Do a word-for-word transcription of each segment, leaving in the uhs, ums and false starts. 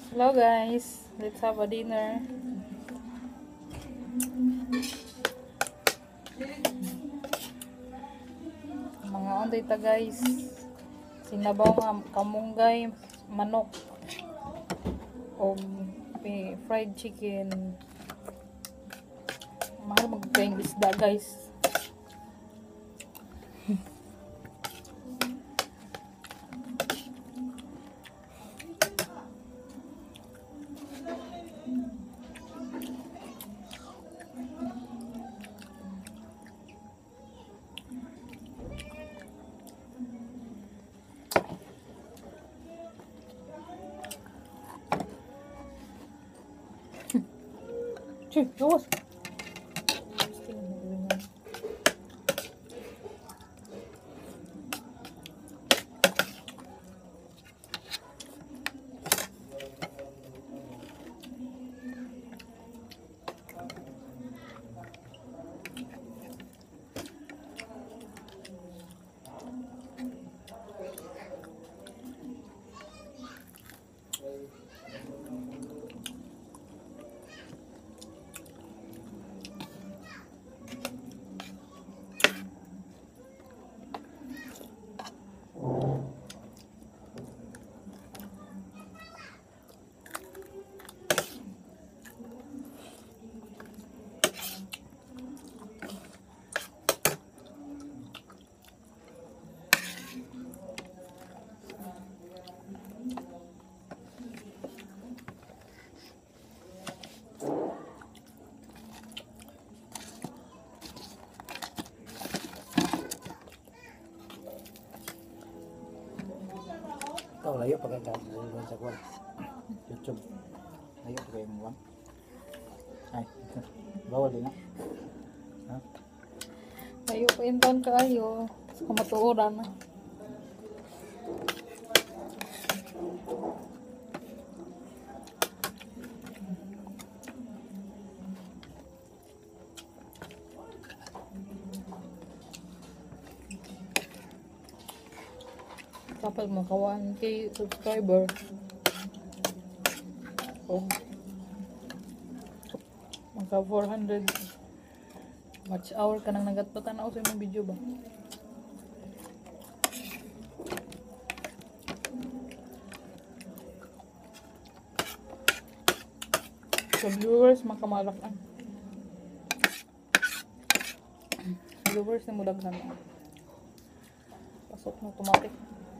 Hello guys, let's have a dinner. Mga onday ta guys. Sinabaw nga kamunggay, manok o fried chicken. Mahal magkaing isda guys. Cuy, awas. Kau layo pakai gawin sa kuwan. YouTube. Layo pakai mo lang. Ay, bawal din na. Ha? Ayo pa inton kaayo. Sa kamatuoran na. Kapag makawan kay subscriber o maka four hundred watch hour ka nang nagatpatan ako sa imong video ba. Sa viewers makamalakan. Viewers na mudag na pasok na automatic.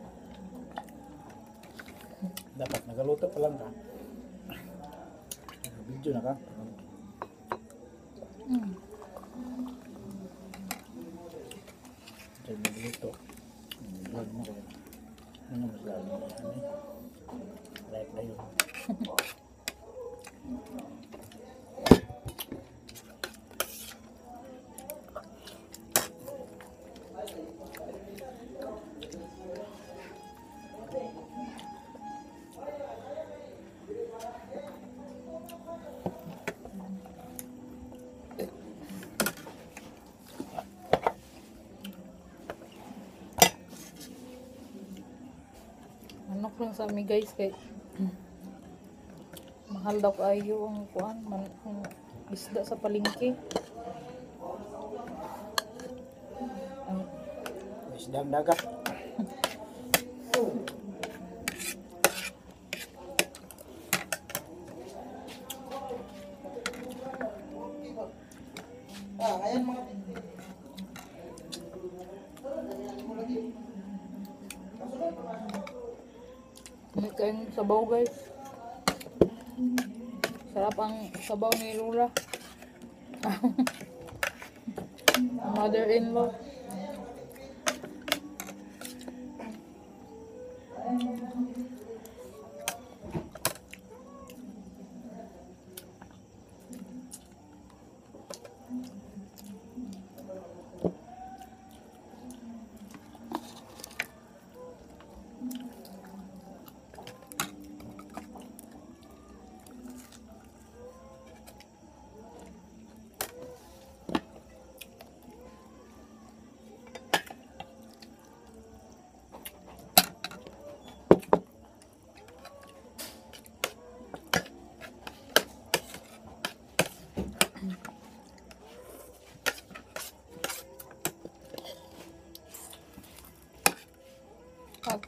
Dapat nagaluto pa lang ka. Video na ka. Mm. Diyan nagaluto. Vlog mo kayo. Ano mas lalo? Like na yun. Manok lang sa amin guys kay mahal daw kayo ang kuan man ang isda sa palengke. Ang Isdang dagat. Ah, ayan mga may kayong sabaw guys. Sarap ang sabaw ni Rura. Mother-in-law.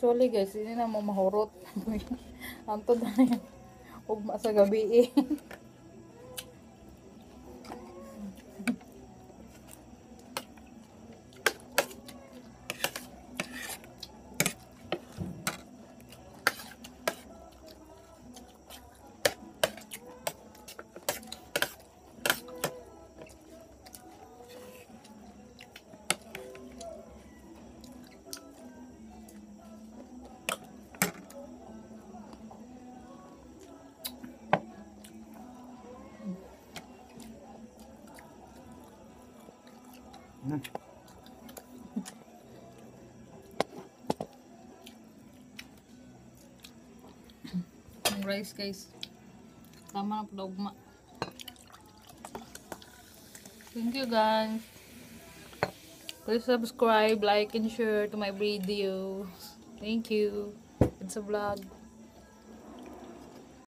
Actually guys, hindi na mo mahurot. Antod na yan. Ugma sa gabi eh. Hmm. Ang rice guys. Tama na pala ugma. Thank you guys. Please subscribe, like, and share to my videos. Thank you. It's a vlog.